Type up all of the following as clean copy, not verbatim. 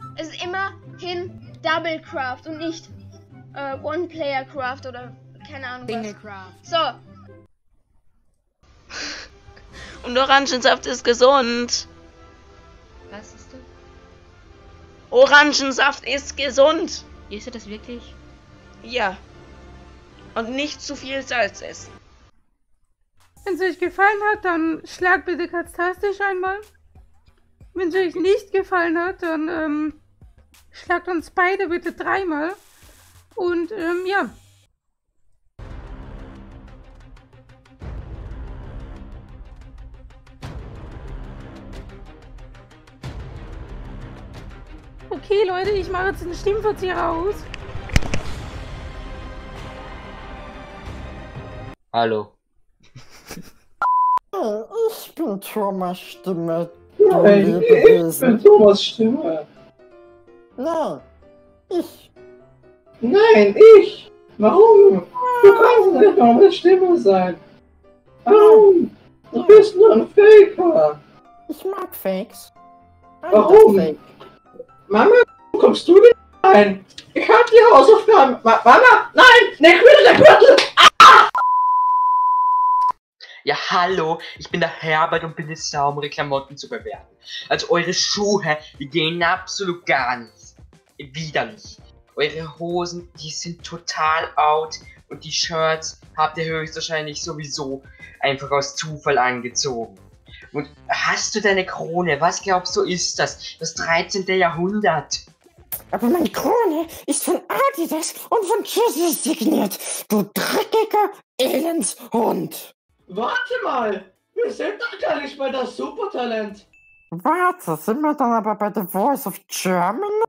Es ist immerhin Double Craft und nicht One-Player Craft oder keine Ahnung Single was. Craft. So, Und Orangensaft ist gesund. Was ist das? Orangensaft ist gesund. Ist das wirklich? Ja. Und nicht zu viel Salz essen. Wenn es euch gefallen hat, dann schlagt bitte Katztastisch einmal. Wenn es euch nicht gefallen hat, dann schlagt uns beide bitte 3-mal. Und ja. Okay, Leute, ich mache jetzt einen Stimmverzieher aus. Hallo. Ich bin Thomas Stimme. Nein, ich bin Thomas Stimme. Nein, ich. Nein, ich. Warum? Du kannst nicht Thomas Stimme sein. Warum? Du bist nur ein Faker. Ich mag Fakes. Warum? Fake. Mama, wo kommst du denn rein? Ich hab die Hausaufgaben. Mama, nein, der Gürtel. Ja, hallo, ich bin der Herbert und bin jetzt da, um eure Klamotten zu bewerten. Also eure Schuhe, die gehen absolut gar nicht. Widerlich. Eure Hosen, die sind total out. Und die Shirts habt ihr höchstwahrscheinlich sowieso einfach aus Zufall angezogen. Und hast du deine Krone? Was glaubst du ist das? Das 13. Jahrhundert. Aber meine Krone ist von Adidas und von Jesus signiert. Du dreckiger Elendshund. Warte mal, wir sind doch gar nicht bei das Supertalent. Warte, sind wir dann aber bei The Voice of Germany?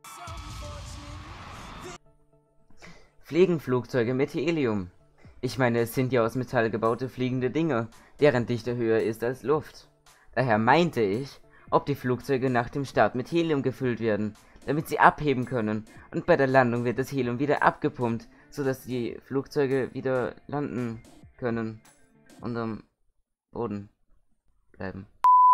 Fliegenflugzeuge mit Helium. Ich meine, es sind ja aus Metall gebaute fliegende Dinge, deren Dichte höher ist als Luft. Daher meinte ich, ob die Flugzeuge nach dem Start mit Helium gefüllt werden, damit sie abheben können, und bei der Landung wird das Helium wieder abgepumpt, sodass die Flugzeuge wieder landen können und am Boden bleiben.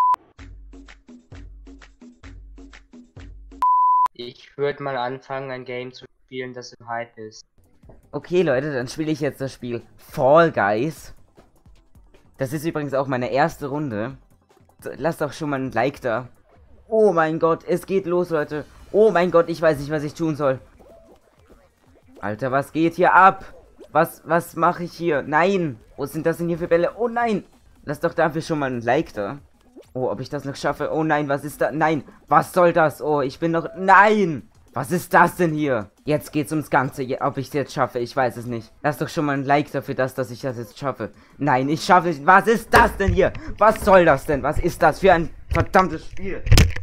Ich würde mal anfangen, ein Game zu spielen, das im Hype ist. Okay Leute, dann spiele ich jetzt das Spiel Fall Guys. Das ist übrigens auch meine erste Runde. Lasst doch schon mal ein Like da. Oh mein Gott, es geht los, Leute. Oh mein Gott, ich weiß nicht, was ich tun soll. Alter, was geht hier ab? Was mache ich hier? Nein! Was sind das denn hier für Bälle? Oh nein! Lasst doch dafür schon mal ein Like da. Oh, ob ich das noch schaffe? Oh nein, was ist da? Nein! Was soll das? Oh, ich bin noch... Nein! Was ist das denn hier? Jetzt geht's ums Ganze. Ob ich es jetzt schaffe, ich weiß es nicht. Lasst doch schon mal ein Like dafür, dass ich das jetzt schaffe. Nein, ich schaffe es. Was ist das denn hier? Was soll das denn? Was ist das für ein verdammtes Spiel?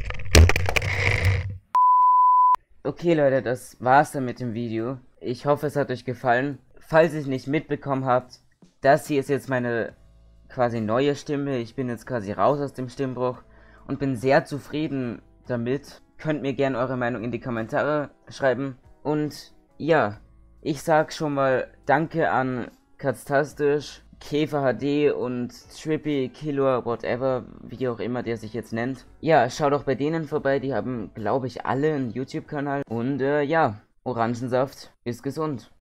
Okay, Leute, das war's dann mit dem Video. Ich hoffe, es hat euch gefallen. Falls ihr es nicht mitbekommen habt, das hier ist jetzt meine quasi neue Stimme. Ich bin jetzt quasi raus aus dem Stimmbruch und bin sehr zufrieden damit. Könnt mir gerne eure Meinung in die Kommentare schreiben. Und ja, ich sag schon mal danke an Katztastisch, Käfer HD und Trippy, Killer, whatever, wie auch immer der sich jetzt nennt. Ja, schaut auch bei denen vorbei, die haben, glaube ich, alle einen YouTube-Kanal. Und ja, Orangensaft ist gesund.